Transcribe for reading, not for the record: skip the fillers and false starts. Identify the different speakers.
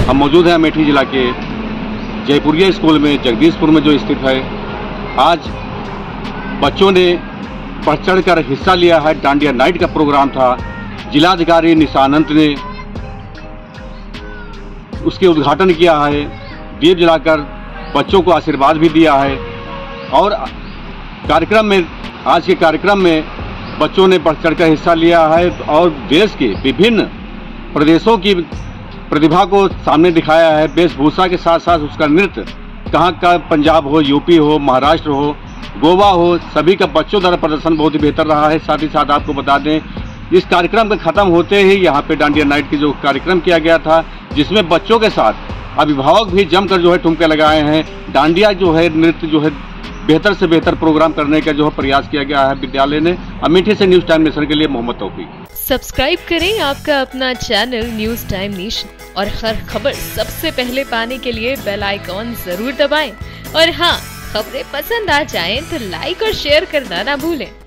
Speaker 1: हम मौजूद हैं अमेठी जिला के जयपुरिया स्कूल में, जगदीशपुर में जो स्थित है। आज बच्चों ने बढ़ चढ़ कर हिस्सा लिया है। डांडिया नाइट का प्रोग्राम था। जिलाधिकारी निशानंत ने उसके उद्घाटन किया है, दीप जलाकर बच्चों को आशीर्वाद भी दिया है। और कार्यक्रम में, आज के कार्यक्रम में बच्चों ने बढ़ चढ़ कर हिस्सा लिया है और देश के विभिन्न प्रदेशों की प्रतिभा को सामने दिखाया है। वेशभूषा के साथ साथ उसका नृत्य, कहाँ का, पंजाब हो, यूपी हो, महाराष्ट्र हो, गोवा हो, सभी का बच्चों द्वारा प्रदर्शन बहुत ही बेहतर रहा है। साथ ही साथ आपको बता दें, इस कार्यक्रम के खत्म होते ही यहाँ पे डांडिया नाइट की जो कार्यक्रम किया गया था, जिसमें बच्चों के साथ अभिभावक भी जमकर जो है ठुमके लगाए हैं। डांडिया जो है, नृत्य जो है, बेहतर से बेहतर प्रोग्राम करने का जो है प्रयास किया गया है विद्यालय ने। अमेठी से न्यूज टाइम नेशन के लिए मोहम्मद तौफीक।
Speaker 2: सब्सक्राइब करें आपका अपना चैनल न्यूज टाइम नेशन और हर खबर सबसे पहले पाने के लिए बेल आइकॉन जरूर दबाएं। और हाँ, खबरें पसंद आ जाएं तो लाइक और शेयर करना ना भूलें।